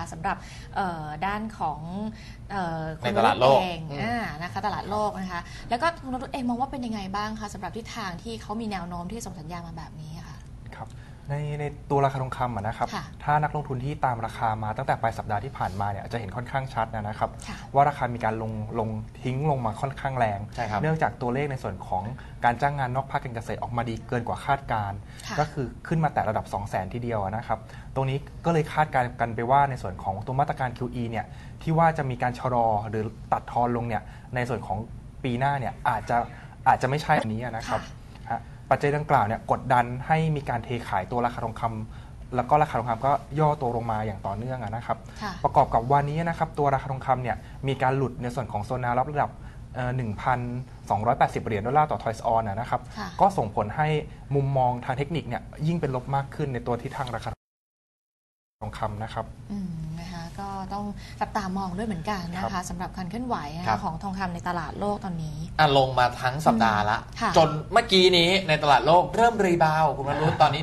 นะคะสำหรับด้านของในตลาดโลกนะคะตลาดโลกนะคะแล้วก็คุณนรุตเองมองว่าเป็นยังไงบ้างคะสำหรับทิศทางที่เขามีแนวโน้มที่ส่งสัญญาณมาแบบนี้ค่ะครับในตัวราคาทองคำนะครับถ้านักลงทุนที่ตามราคามาตั้งแต่ปลายสัปดาห์ที่ผ่านมาเนี่ยจะเห็นค่อนข้างชัดนะครับว่าราคามีการลงทิ้งลงมาค่อนข้างแรงเนื่องจากตัวเลขในส่วนของการจ้างงานนอกภาคการเกษตรออกมาดีเกินกว่าคาดการก็คือขึ้นมาแต่ระดับ 200,000 ทีเดียวนะครับตรงนี้ก็เลยคาดการณ์กันไปว่าในส่วนของตัวมาตรการ QE เนี่ยที่ว่าจะมีการชะลอหรือตัดทอนลงเนี่ยในส่วนของปีหน้าเนี่ยอาจจะไม่ใช่อันนี้นะครับปัจจัยดังกล่าวเนี่ยกดดันให้มีการเทขายตัวราคาทองคำแล้วก็ราคาทองคำก็ย่อตัวลงมาอย่างต่อเนื่องนะครับประกอบกับวันนี้นะครับตัวราคาทองคำเนี่ยมีการหลุดในส่วนของโซนแนวรับระดับ 1,280 เหรียญดอลลาร์ต่อทอยส์ออนนะครับก็ส่งผลให้มุมมองทางเทคนิคเนี่ยยิ่งเป็นลบมากขึ้นในตัวทิศทางราคาทองคำนะครับนะคะก็ต้องจับตามองด้วยเหมือนกันนะคะสำหรับการเคลื่อนไหวของทองคำในตลาดโลกตอนนี้ลงมาทั้งสัปดาห์ละจนเมื่อกี้นี้ในตลาดโลกเริ่มรีบาวคุณวรุษตอนนี้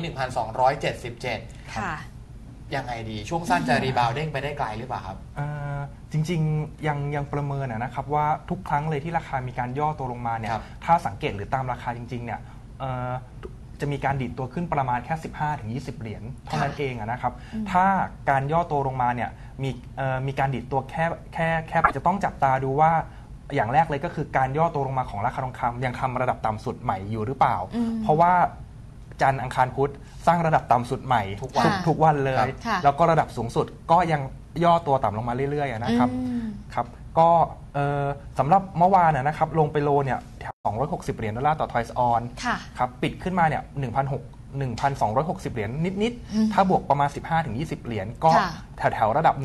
1,277 ค่ะยังไงดีช่วงสั้นจะรีบาวเด้งไปได้ไกลหรือเปล่าครับจริงๆยังประเมินนะครับว่าทุกครั้งเลยที่ราคามีการย่อตัวลงมาเนี่ยถ้าสังเกตหรือตามราคาจริงๆเนี่ยจะมีการดิดตัวขึ้นประมาณแค่ 15-20 เหรียญเท่านั้นเองนะครับถ้าการย่อตัวลงมาเนี่ยมีการดิดตัวแค่จะต้องจับตาดูว่าอย่างแรกเลยก็คือการย่อตัวลงมาของราคาทองคำยังทำระดับต่ำสุดใหม่อยู่หรือเปล่าเพราะว่าจันทร์อังคารพุธสร้างระดับต่ำสุดใหม่ทุกวันเลยแล้วก็ระดับสูงสุดก็ยังย่อตัวต่ำลงมาเรื่อยๆนะครับก็สำหรับเมื่อวานนะครับลงไปโลเนี่ย260 เหรียญดอลลาร์ต่อทอยส์ออนครับปิดขึ้นมาเนี่ย1,260 เหรียญนิดๆถ้าบวกประมาณ 15-20 เหรียญก็แถวๆระดับ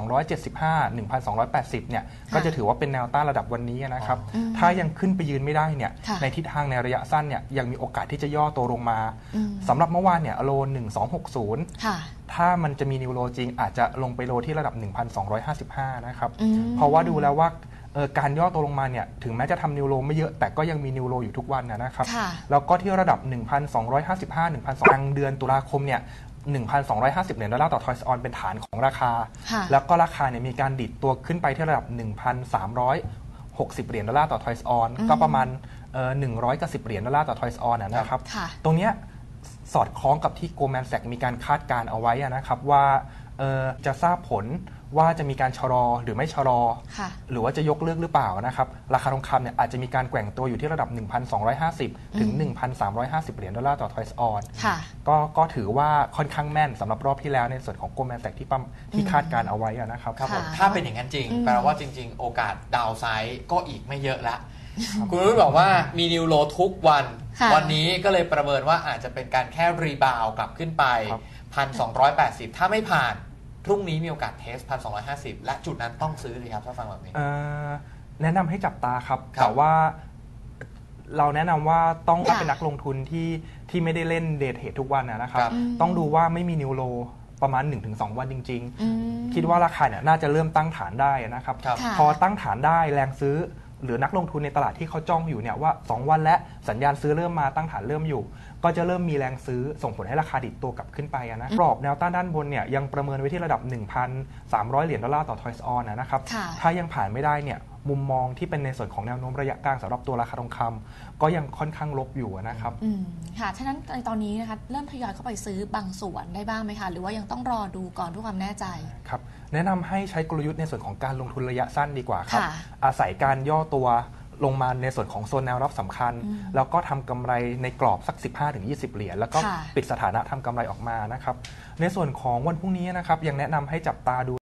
1,275-1,280 เนี่ยก็จะถือว่าเป็นแนวต้านระดับวันนี้นะครับถ้ายังขึ้นไปยืนไม่ได้เนี่ยในทิศทางในระยะสั้นเนี่ยยังมีโอกาสที่จะย่อตัวลงมาสำหรับเมื่อวานเนี่ยโล1260ถ้ามันจะมีนิวโรจริงอาจจะลงไปโลที่ระดับ 1,255 นะครับเพราะว่าดูแล้วว่าการย่อตัวลงมาเนี่ยถึงแม้จะทำนิวโรไม่เยอะแต่ก็ยังมีนิวโรอยู่ทุกวันนะครับแล้วก็ที่ระดับ 1,255-1,200 เดือนตุลาคมเนี่ย 1,250 เหรียญดอลลาร์ต่อทอยส์ออนเป็นฐานของราคาแล้วก็ราคาเนี่ยมีการดิดตัวขึ้นไปที่ระดับ 1,360 เหรียญดอลลาร์ต่อทอยส์ออนก็ประมาณ190 เหรียญดอลลาร์ต่อทอยส์ออนนะครับตรงนี้สอดคล้องกับที่โกลแมนแซกมีการคาดการเอาไว้นะครับว่าจะทราบผลว่าจะมีการชะลอหรือไม่ชะลอหรือว่าจะยกเลิกหรือเปล่านะครับราคาทองคำเนี่ยอาจจะมีการแกว่งตัวอยู่ที่ระดับ 1,250 ถึง 1,350 เหรียญดอลลาร์ต่อทอยส์ออนก็ถือว่าค่อนข้างแม่นสำหรับรอบที่แล้วในส่วนของโกลแมนแซกที่คาดการเอาไว้นะครับถ้าเป็นอย่างนั้นจริงแปลว่าจริงๆโอกาสดาวไซด์ก็อีกไม่เยอะละคุณรุ่บอกว่ามีนิวโรทุกวันนี้ก็เลยประเมินว่าอาจจะเป็นการแค่รีบาวกลับขึ้นไป 1,280 ถ้าไม่ผ่านพรุ่งนี้มีโอกาสเทส 1,250 และจุดนั้นต้องซื้อเลยครับถ้าฟังแบบนี้แนะนำให้จับตาครับแต่ว่าเราแนะนำว่าต้องถ้าเป็นนักลงทุนที่ไม่ได้เล่นเดย์เทรดทุกวันนะครับต้องดูว่าไม่มีนิวโรประมาณ 1-2 วันจริงๆคิดว่าราคาเนี่ยน่าจะเริ่มตั้งฐานได้นะครับพอตั้งฐานได้แรงซื้อหรือนักลงทุนในตลาดที่เขาจ้องอยู่เนี่ยว่า2วันและสัญญาณซื้อเริ่มมาตั้งฐานเริ่มอยู่ก็จะเริ่มมีแรงซื้อส่งผลให้ราคาดิดตัวกลับขึ้นไปนะกรอบแนวต้านด้านบนเนี่ยยังประเมินไว้ที่ระดับ 1,300 เหรียญดอลลาร์ต่อทอยส์ออนนะครับถ้ายังผ่านไม่ได้เนี่ยมุมมองที่เป็นในส่วนของแนวโน้มระยะกลางสำหรับตัวราคาทองคำก็ยังค่อนข้างลบอยู่นะครับค่ะฉะนั้นในตอนนี้นะคะเริ่มทยอยเข้าไปซื้อบางส่วนได้บ้างไหมคะหรือว่ายังต้องรอดูก่อนเพื่อความแน่ใจครับแนะนำให้ใช้กลยุทธ์ในส่วนของการลงทุนระยะสั้นดีกว่าครับอาศัยการย่อตัวลงมาในส่วนของโซนแนวรับสำคัญแล้วก็ทำกำไรในกรอบสัก 15-20 เหรียญแล้วก็ปิดสถานะทำกำไรออกมานะครับในส่วนของวันพรุ่งนี้นะครับยังแนะนำให้จับตาดู